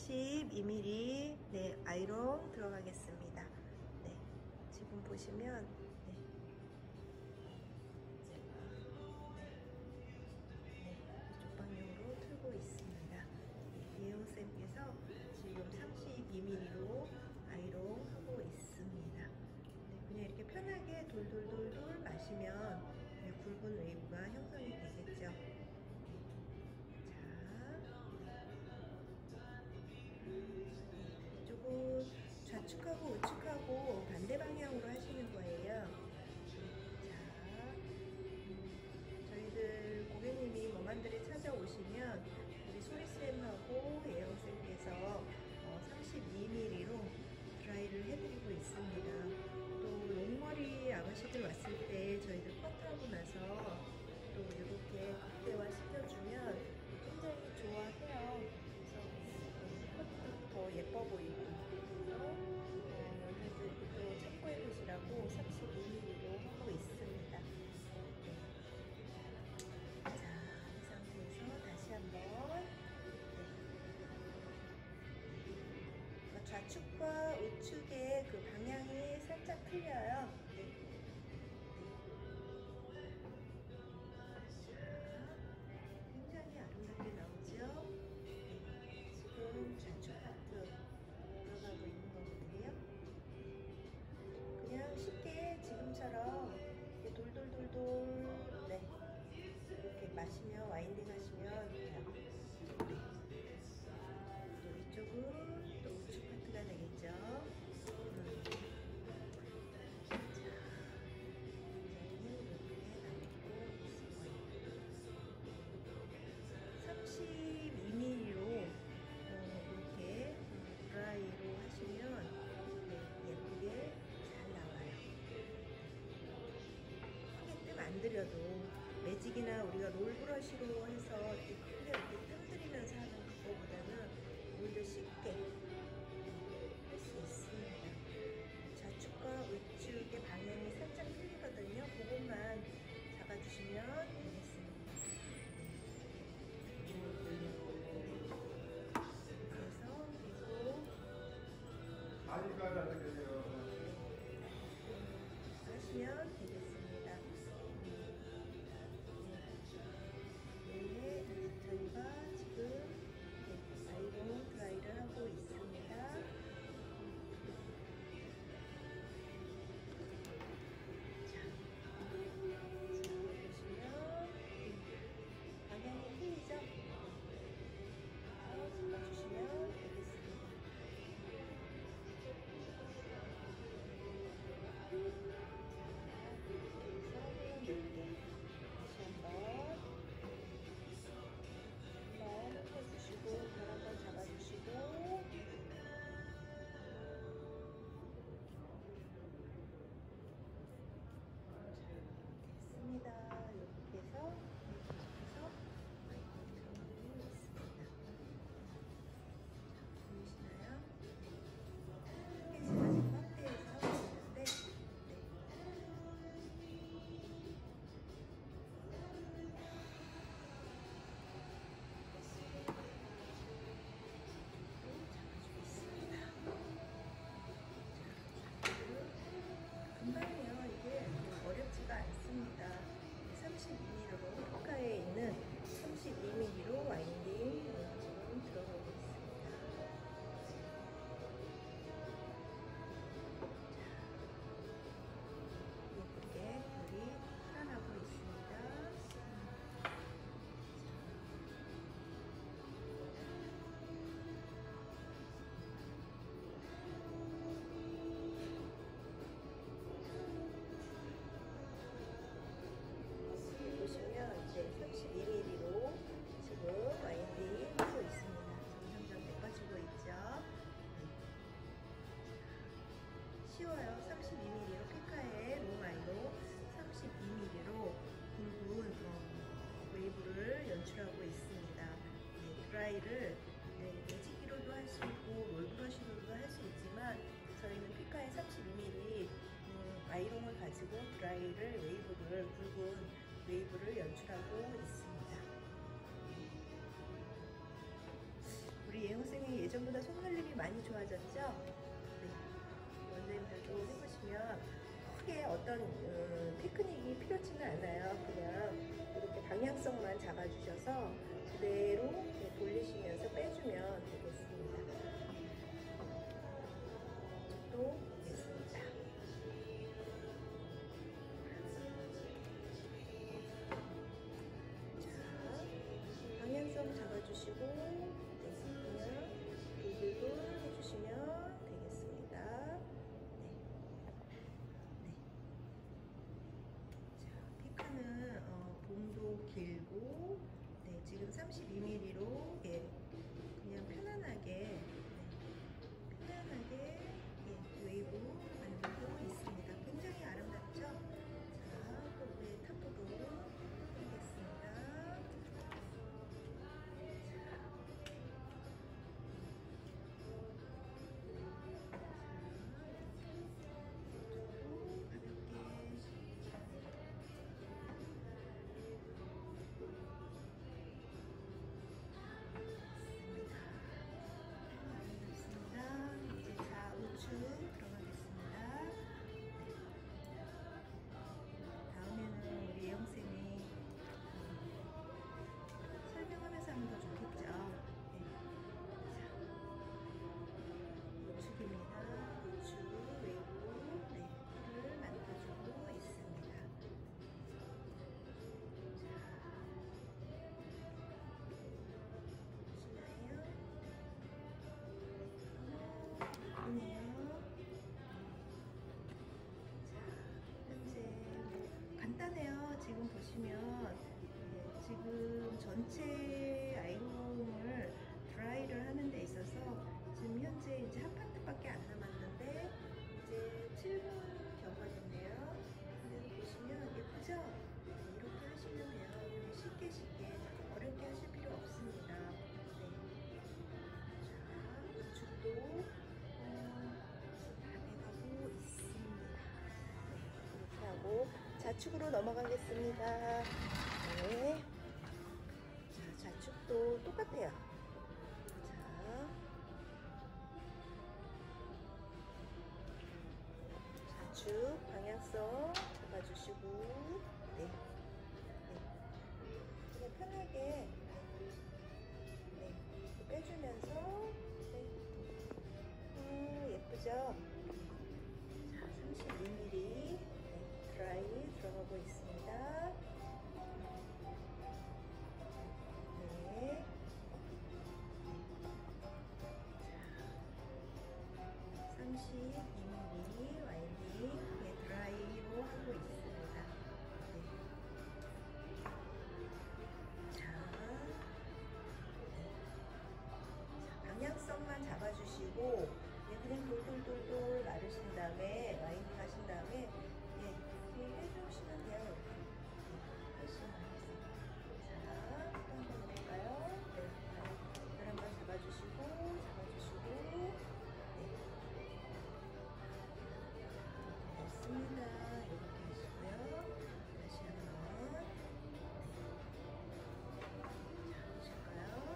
32mm 네, 아이롱 들어가겠습니다. 네, 지금 보시면 네, 이쪽 방향으로 틀고 있습니다. 예영쌤께서 지금 32mm로 아이롱 하고 있습니다. 네, 그냥 이렇게 편하게 돌돌돌돌 마시면 네, 굵은 웨이브가 형성이 되겠죠. 이쪽은 좌측하고 우측하고 반대 방향으로 하시는 거예요. 자, 저희들 고객님이 멍한들에 찾아오시면 우리 소리쌤하고 예영쌤께서 32mm로 드라이를 해드리고 있습니다. 또 롱머리 아가씨들 왔을 때 저희들 컷하고 나서 또 이렇게 극대화 시켜주면 굉장히 좋아해요. 컷도 더 예뻐 보이고, 여기도 참고해 보시라고 32mm로 하고 있습니다. 네. 자, 이 상태에서 다시 한번 네. 좌측과 우측의 그 방향이 살짝 틀려요. 네. 굉장히 아름답게 나오죠? 지금 좌측 파트 들어가고 있는 거거든요. 그냥 쉽게 지금처럼 이렇게 돌돌돌돌 네. 이렇게 마시면 와인딩 하시면 돼요. 또 이쪽은 또 우측 파트가 되겠죠. 드라이로 하시면 네, 예쁘게 잘 나와요. 크게 뜸 안 들여도 매직이나 우리가 롤브러쉬로 해서 이렇게 크게 이렇게 뜸 들이면서 하는 그거보다는 오히려 쉽게 할 수 있습니다. 좌측과 우측의 방향이 살짝 틀리거든요. 그것만 잡아주시면 되겠습니다. 하시면 되겠습니다. 네, 저희가 지금 아이롱 드라이를 하고 있습니다. 자, 보시면 방향이 틀리죠? 잡아주시면 되겠습니다. 별 한번 잡아주시고 자, 됐습니다. 이렇게 해서 들어가고 있습니다. 보이시나요? 이게 제가 지금 확대해서 하고 있는데 금방이요. 이게 어렵지가 않습니다. 32mm로 호가에 있는 32mm로 와인딩 지금 들어가고 있습니다. 예쁘게 별이 살아나고 있습니다. 보시면 이제 32mm로 지금 와인딩 하고 있습니다. 점점점 예뻐지고 있죠. 쉬워요. 32mm로 피카의 롱아이로 32mm로 굵은 웨이브를 연출하고 있습니다. 네, 드라이를 네, 매직기로도 할 수 있고 롤브러쉬로도 할 수 있지만 저희는 피카의 32mm 아이롱을 가지고 드라이를 굵은 웨이브를 연출하고 있습니다. 우리 우리 예영쌤이 예전보다 손놀림이 많이 좋아졌죠? 네. 원장님들도 해보시면 크게 어떤 테크닉이 필요치는 않아요. 그냥 이렇게 방향성만 잡아주셔서 그대로 돌리시면서 빼주면 되겠습니다. 또 됐습니다. 자, 방향성 잡아주시고 그냥 돌돌돌 해주시면 되겠습니다. 네. 네. 자, 피카는 봉도 길고, 네, 지금 32mm로 그냥 편안하게 웨이브 만들고 있습니다. 굉장히 아름답죠? 자, 또 우리 탑부분 하겠습니다. 들어가겠습니다. 다음에는 우리 예영쌤이 설명하면서 하면 더 좋겠죠. 네. 자, 우측입니다. 우측 웨이브 를 만들어주고 있습니다. 자, 보시나요? 이네요. 간단해요. 지금 보시면 지금 전체 아이홈을 드라이를 하는 데 있어서 지금 현재 이제 한 파트밖에 안 남았는데 이제 7분 경과됐네요. 보시면 예쁘죠? 이렇게 하시면 돼요. 쉽게 어렵게 하실 필요 없습니다. 네. 자, 우측도 다 돼가고 있습니다. 이렇게 하고 좌측으로 넘어가겠습니다. 네. 자, 좌측도 똑같아요. 자, 좌측 방향성 잡아주시고, 네. 그냥 편하게 빼주면서, 예쁘죠? 자, 32mm 드라이 들어가고 있습니다. 네. 32mm 와인딩 드라이로 하고 있습니다. 네. 자, 방향성만 잡아주시고 그냥 돌돌돌돌 마르신 다음에 와인딩 하신 다음에 해주시면 돼요. 자, 또 한 번 해볼까요? 네, 발 한번 잡아주시고, 네. 됐습니다. 이렇게 하시고요. 다시 한번. 자, 보실까요?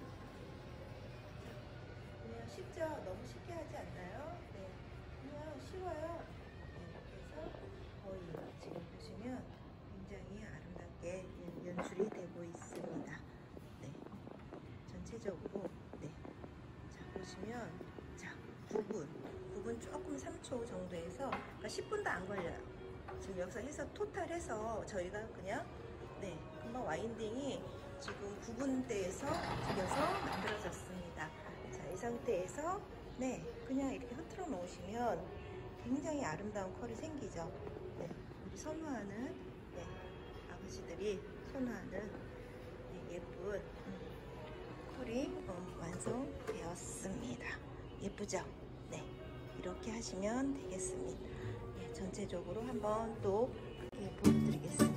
그냥 쉽죠? 너무 쉽게 하지 않나요? 네, 그냥 쉬워요. 이렇게 해서 거의 지금 보시면 굉장히 아름답게 연출이 되고 있습니다. 네, 전체적으로 자, 보시면 자, 9분 조금 3초 정도에서 그러니까 10분도 안 걸려요. 지금 여기서 해서 토탈해서 저희가 그냥 금방 와인딩이 지금 9분대에서 튀겨서 만들어졌습니다. 자, 이 상태에서 그냥 이렇게 흐트러 놓으시면 굉장히 아름다운 컬이 생기죠. 우리 선호하는 아버지들이 선호하는 예쁜 컬이 완성되었습니다. 예쁘죠? 이렇게 하시면 되겠습니다. 전체적으로 한번 또 보여드리겠습니다.